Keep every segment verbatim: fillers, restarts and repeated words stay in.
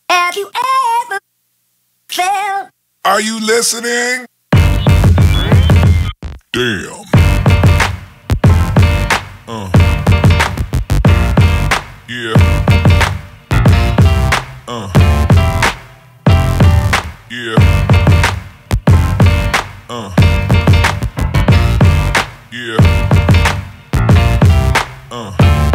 Have you ever felt? Are you listening? Damn. Uh. Yeah. Uh. Yeah. Uh. Yeah. Uh.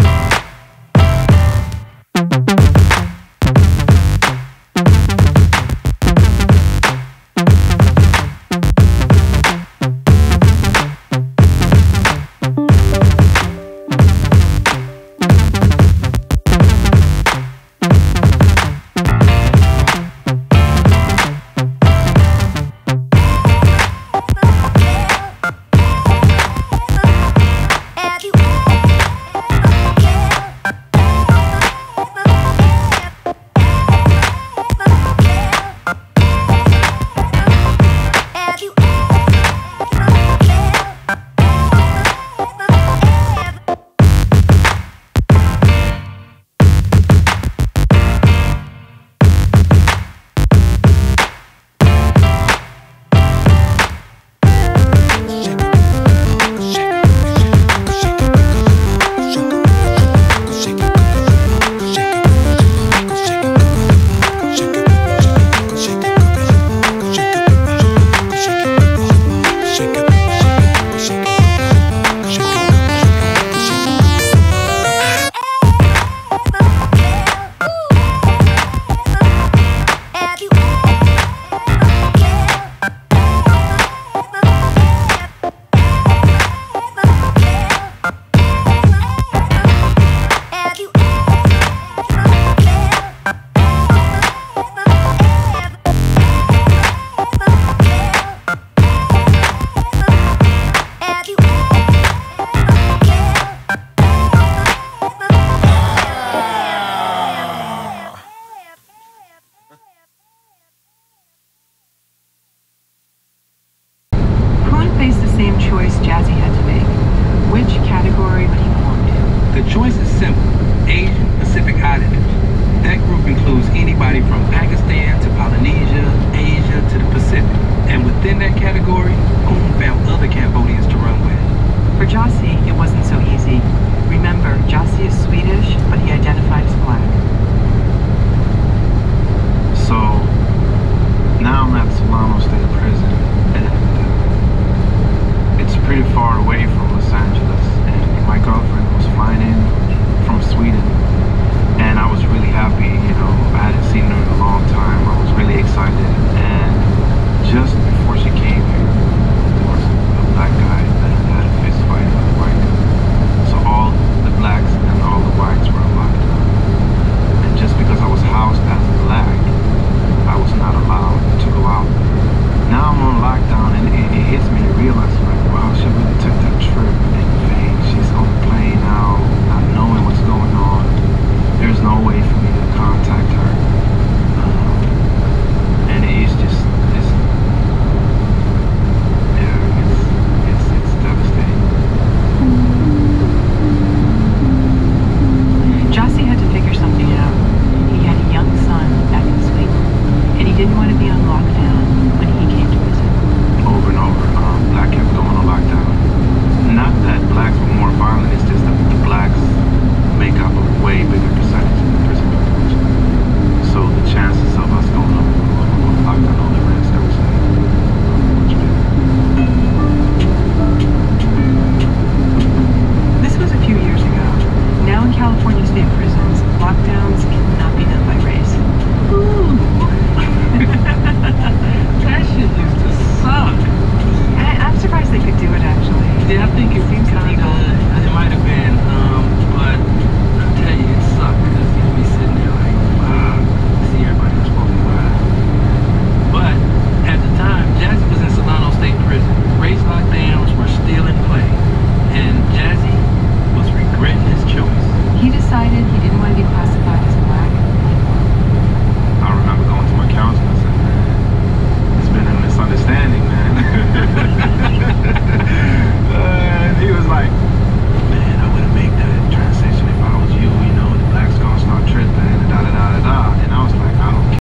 Same choice Jazzy had to make. Which category would he belong to? The choice is simple. Asian Pacific Islanders. That group includes anybody from Pakistan to Polynesia, Asia to the Pacific. And within that category, Poon found other Cambodians to run with. For Jossie, it wasn't so easy. Remember, Jossie is Swedish, but he identified as black.